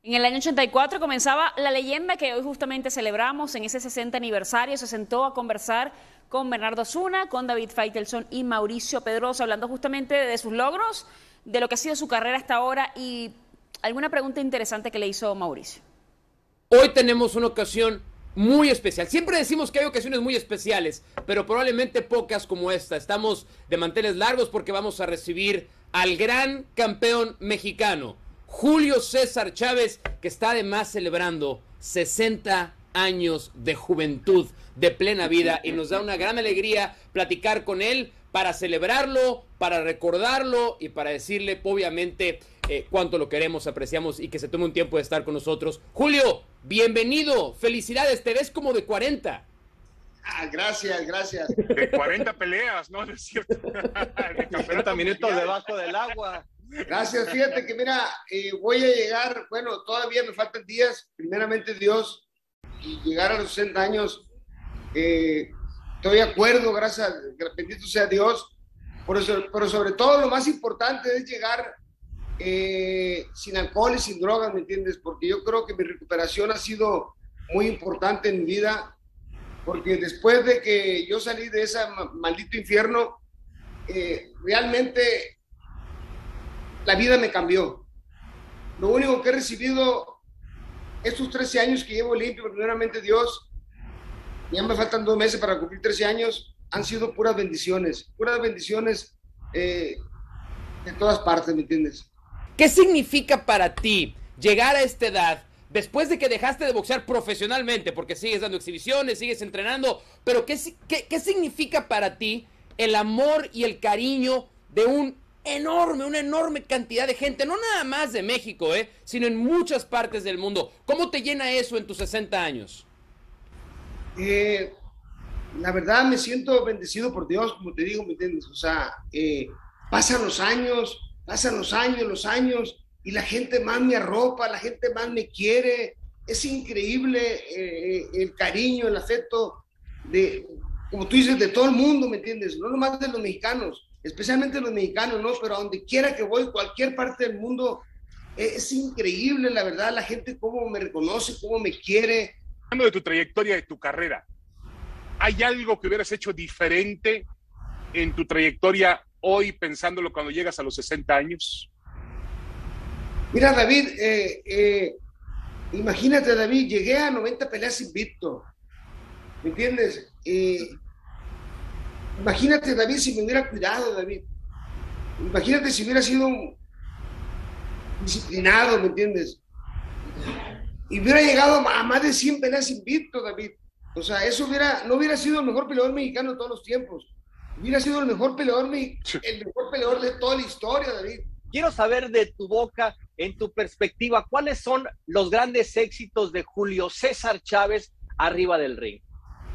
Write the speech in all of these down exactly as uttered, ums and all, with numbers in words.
En el año ochenta y cuatro comenzaba la leyenda que hoy justamente celebramos en ese sesenta aniversario. Se sentó a conversar con Bernardo Osuna, con David Faitelson y Mauricio Pedrosa, hablando justamente de sus logros, de lo que ha sido su carrera hasta ahora y alguna pregunta interesante que le hizo Mauricio. Hoy tenemos una ocasión muy especial. Siempre decimos que hay ocasiones muy especiales, pero probablemente pocas como esta. Estamos de manteles largos porque vamos a recibir al gran campeón mexicano, Julio César Chávez, que está además celebrando sesenta años de juventud, de plena vida, y nos da una gran alegría platicar con él para celebrarlo, para recordarlo y para decirle, obviamente, eh, cuánto lo queremos, apreciamos y que se tome un tiempo de estar con nosotros. Julio, bienvenido, felicidades, te ves como de cuarenta. Ah, gracias, gracias. De cuarenta peleas, ¿no? Es cierto. De cincuenta minutos debajo del agua. Gracias, fíjate que mira, eh, voy a llegar, bueno, todavía me faltan días, primeramente Dios, y llegar a los sesenta años, eh, estoy de acuerdo, gracias, bendito sea Dios, por eso, pero sobre todo lo más importante es llegar eh, sin alcohol y sin drogas, ¿me entiendes? Porque yo creo que mi recuperación ha sido muy importante en mi vida, porque después de que yo salí de ese maldito infierno, eh, realmente la vida me cambió. Lo único que he recibido estos trece años que llevo limpio, primeramente Dios, ya me faltan dos meses para cumplir trece años, han sido puras bendiciones, puras bendiciones eh, de todas partes, ¿me entiendes? ¿Qué significa para ti llegar a esta edad, después de que dejaste de boxear profesionalmente, porque sigues dando exhibiciones, sigues entrenando, pero qué, qué, qué significa para ti el amor y el cariño de un enorme, una enorme cantidad de gente, no nada más de México, eh, sino en muchas partes del mundo? ¿Cómo te llena eso en tus sesenta años? Eh, la verdad me siento bendecido por Dios, como te digo, ¿me entiendes? O sea, eh, pasan los años, pasan los años, los años, y la gente más me arropa, la gente más me quiere. Es increíble eh, el cariño, el afecto de, como tú dices, de todo el mundo, ¿me entiendes? No nomás de los mexicanos, especialmente los mexicanos, ¿no? Pero a donde quiera que voy, cualquier parte del mundo, es, es increíble, la verdad, la gente cómo me reconoce, cómo me quiere. Hablando de tu trayectoria, de tu carrera, ¿hay algo que hubieras hecho diferente en tu trayectoria hoy, pensándolo cuando llegas a los sesenta años? Mira, David, eh, eh, imagínate, David, llegué a noventa peleas invicto, ¿me entiendes? Eh, imagínate, David, si me hubiera cuidado, David. Imagínate si hubiera sido disciplinado, ¿me entiendes? Y hubiera llegado a más de cien peleas invicto, David. O sea, eso hubiera, no hubiera sido el mejor peleador mexicano de todos los tiempos. Hubiera sido el mejor peleador, el mejor peleador de toda la historia, David. Quiero saber de tu boca, en tu perspectiva, ¿cuáles son los grandes éxitos de Julio César Chávez arriba del ring?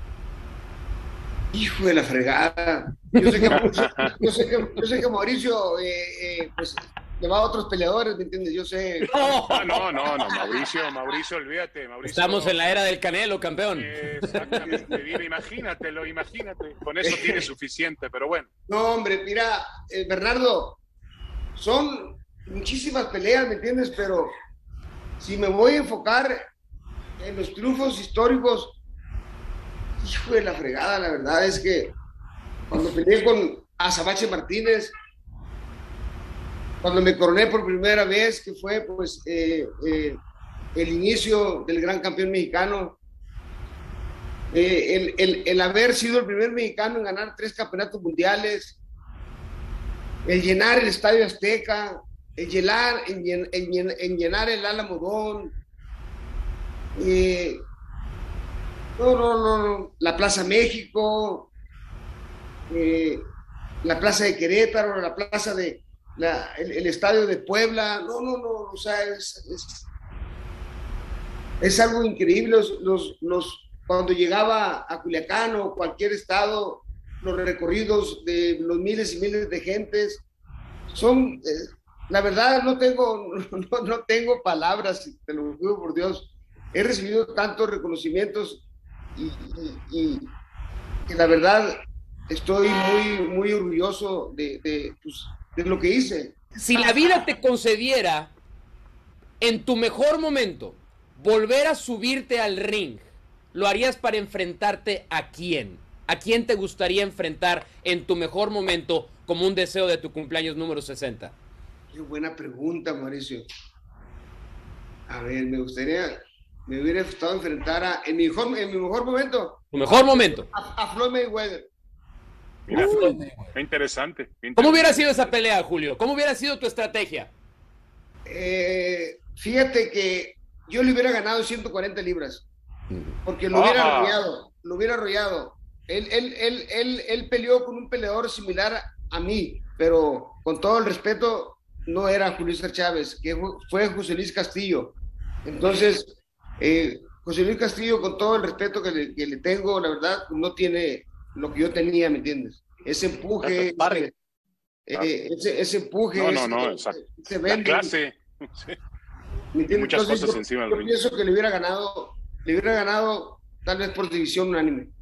Hijo de la fregada. Yo sé que, yo sé que, yo sé que Mauricio eh, eh, pues, le va a otros peleadores, ¿me entiendes? Yo sé. No, no, no, no, Mauricio, Mauricio, olvídate, Mauricio. Estamos en la era del Canelo, campeón. Exactamente, dime, imagínatelo, imagínate. Con eso tiene suficiente, pero bueno. No, hombre, mira, eh, Bernardo, son muchísimas peleas, ¿me entiendes? Pero si me voy a enfocar en los triunfos históricos, hijo de la fregada, la verdad es que cuando peleé con Azabache Martínez, cuando me coroné por primera vez, que fue pues eh, eh, el inicio del gran campeón mexicano, eh, el, el, el haber sido el primer mexicano en ganar tres campeonatos mundiales, el llenar el Estadio Azteca, el llenar, en, en, en, en llenar el Álamo Dome, eh, no, no, no, no, la Plaza México, eh, la Plaza de Querétaro, la Plaza de, la, el, el Estadio de Puebla, no, no, no, o sea, es, es, es algo increíble. Los, los, los, cuando llegaba a Culiacán o cualquier estado, los recorridos de los miles y miles de gentes, son, eh, la verdad, no tengo, no, no tengo palabras, te lo juro por Dios, he recibido tantos reconocimientos y, y, y, y la verdad estoy muy, muy orgulloso de, de, pues, de lo que hice. Si la vida te concediera en tu mejor momento, volver a subirte al ring, ¿lo harías para enfrentarte a quién? ¿A quién te gustaría enfrentar en tu mejor momento como un deseo de tu cumpleaños número sesenta? Qué buena pregunta, Mauricio. A ver, me gustaría, me hubiera gustado enfrentar a, en mi mejor, en mi mejor momento. Tu mejor momento. A, a Floyd Mayweather. Mira, Uy. qué interesante, qué interesante. ¿Cómo hubiera sido esa pelea, Julio? ¿Cómo hubiera sido tu estrategia? Eh, fíjate que yo le hubiera ganado ciento cuarenta libras, porque lo hubiera Ajá. arrollado, lo hubiera arrollado. Él, él, él, él, él peleó con un peleador similar a, a mí, pero con todo el respeto, no era Julio César Chávez, que fue José Luis Castillo. Entonces, eh, José Luis Castillo, con todo el respeto que le, que le tengo, la verdad, no tiene lo que yo tenía, ¿me entiendes? Ese empuje, ese, eh, ese, ese empuje, No, no, ese, no, exacto. ese La vende, clase. Sí. ¿me entiendes? Muchas Entonces, cosas yo, encima del yo ring. pienso que le hubiera ganado, le hubiera ganado tal vez por división unánime.